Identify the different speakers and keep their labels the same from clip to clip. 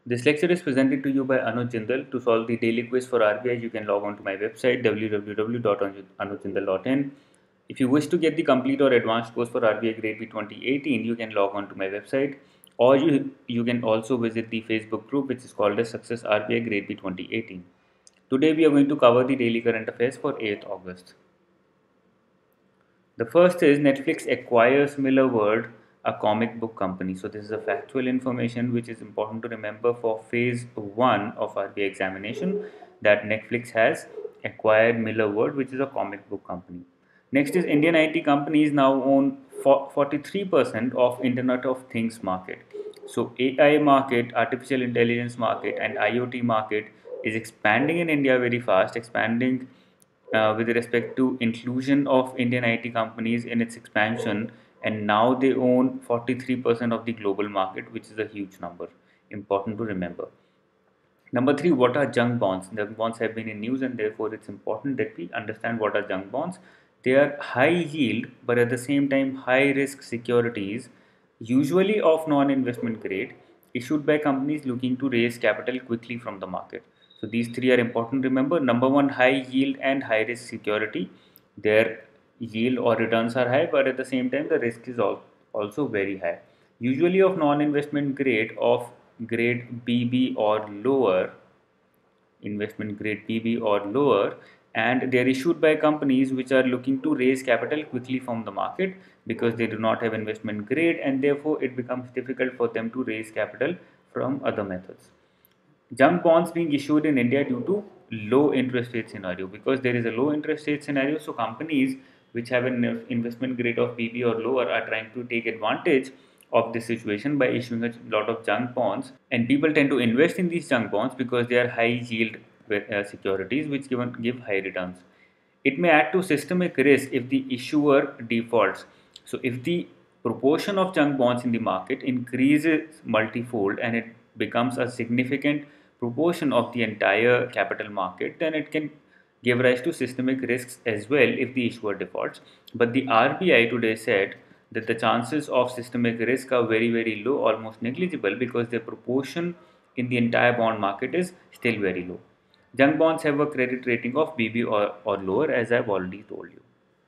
Speaker 1: This lecture is presented to you by Anuj Jindal. To solve the daily quiz for RBI, you can log on to my website www.anujjindal.in. If you wish to get the complete or advanced course for RBI Grade B 2018, you can log on to my website, or you can also visit the Facebook group which is called as Success RBI Grade B 2018. Today we are going to cover the daily current affairs for 8th August. The first is Netflix acquires Miller World, a comic book company. So this is a factual information which is important to remember for phase 1 of RBI examination, that Netflix has acquired Miller World, which is a comic book company. Next is Indian IT companies now own 43% of Internet of Things market. So AI market, artificial intelligence market and IoT market is expanding in India very fast, expanding with respect to inclusion of Indian IT companies in its expansion, and now they own 43% of the global market, which is a huge number. Important to remember. Number three, what are junk bonds? Junk bonds have been in news, and therefore it's important that we understand what are junk bonds. They are high yield, but at the same time high risk securities, usually of non-investment grade, issued by companies looking to raise capital quickly from the market. So these three are important. Remember, number one, high yield and high risk security. Their yield or returns are high, but at the same time the risk is also very high. Usually of non-investment grade of grade BB or lower, investment grade BB or lower, and they are issued by companies which are looking to raise capital quickly from the market because they do not have investment grade, and therefore it becomes difficult for them to raise capital from other methods. Junk bonds being issued in India due to low interest rate scenario, because there is a low interest rate scenario, so companies which have an investment grade of BB or lower are trying to take advantage of this situation by issuing a lot of junk bonds, and people tend to invest in these junk bonds because they are high yield securities which give high returns. It may add to systemic risk if the issuer defaults. So if the proportion of junk bonds in the market increases multifold and it becomes a significant proportion of the entire capital market, then it can give rise to systemic risks as well if the issuer defaults. But the RBI today said that the chances of systemic risk are very, very low, almost negligible, because their proportion in the entire bond market is still very low. Junk bonds have a credit rating of BB or lower, as I've already told you.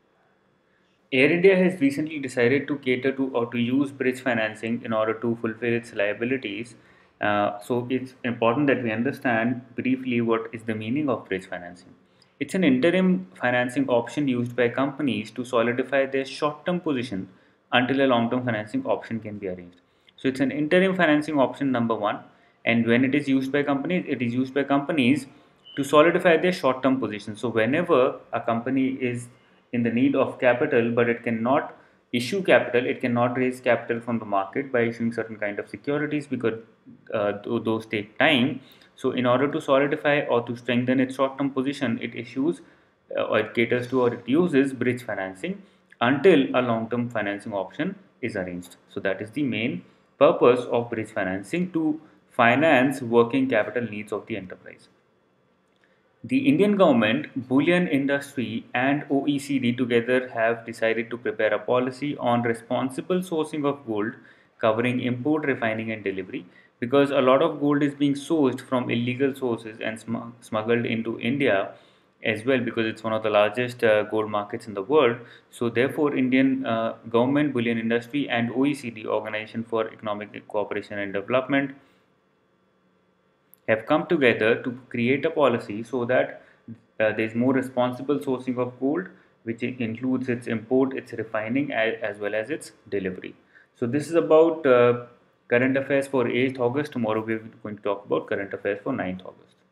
Speaker 1: Air India has recently decided to cater to or to use bridge financing in order to fulfill its liabilities. So it's important that we understand briefly what is the meaning of bridge financing. It's an interim financing option used by companies to solidify their short-term position until a long-term financing option can be arranged. So it's an interim financing option, number one, and when it is used by companies, it is used by companies to solidify their short-term position. So whenever a company is in the need of capital, but it cannot issue capital, it cannot raise capital from the market by issuing certain kind of securities, because those take time. So in order to solidify or to strengthen its short-term position, it issues or it caters to or it uses bridge financing until a long-term financing option is arranged. So that is the main purpose of bridge financing, to finance working capital needs of the enterprise. The Indian government, bullion industry, and OECD together have decided to prepare a policy on responsible sourcing of gold, covering import, refining, and delivery. Because a lot of gold is being sourced from illegal sources and smuggled into India as well, because it's one of the largest gold markets in the world. So, therefore, Indian government, bullion industry, and OECD, Organization for Economic Cooperation and Development, have come together to create a policy so that there is more responsible sourcing of gold, which includes its import, its refining, as well as its delivery. So this is about current affairs for 8th August. Tomorrow we are going to talk about current affairs for 9th August.